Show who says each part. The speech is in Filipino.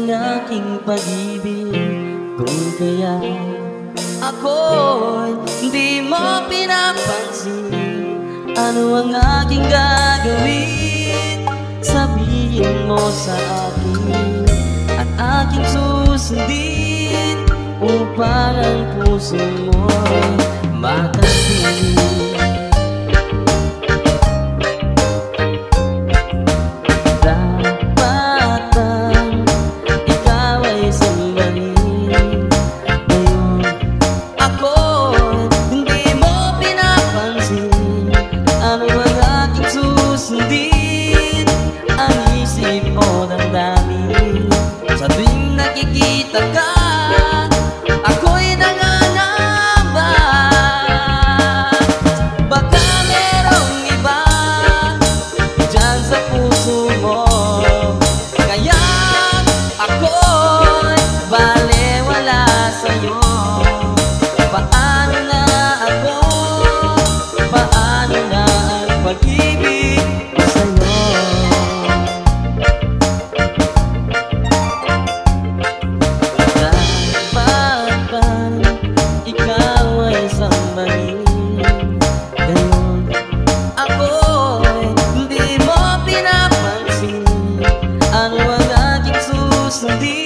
Speaker 1: ang aking pag-ibig. Kung kaya ako'y hindi mo pinapansin, ano ang aking gagawin? Sabihin mo sa akin at aking susundin, upang ang puso mo'y matasin. Susundin ang isip mo ng dami. Sa tuwing nakikita ka, ako'y nangangamba. Baka merong iba dyan sa puso mo, kaya ako'y balewala sa'yo. Paano na ako? Paano na ang pag-ibig sa'yo? Dapat ba ikaw ay sambahin? Gayon ako'y hindi mo pinapansin, ano ang aking susundin?